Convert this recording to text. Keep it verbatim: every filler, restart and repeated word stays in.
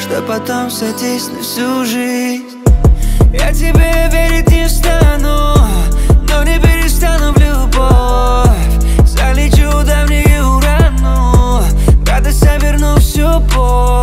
что потом садись на всю жизнь. Я тебе верить не стану, но не перестану в любовь. Залечу давнюю рану, радость я верну всю боль.